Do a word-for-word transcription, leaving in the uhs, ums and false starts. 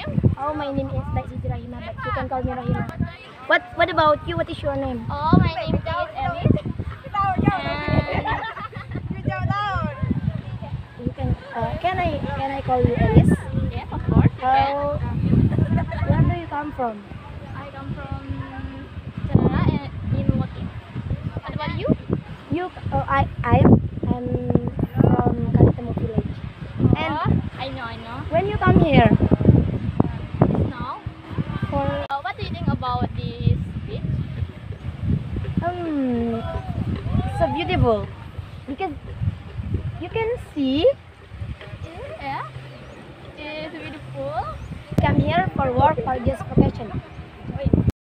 Oh, my name is Daisy Rahima, but you can call me Rahima. What What about you? What is your name? Oh, my name is Ellie. You can uh, can I can I call you Alice? Yes, of course. You can. How Where do you come from? I come from Canada and in Milwaukee. What about you? You uh, I I am from Kalitemu village. And Oh, I know, I know. when you come here Now, for uh, what do you think about this beach? um so beautiful because you can see Yeah, it's beautiful. come here for work or just vacation.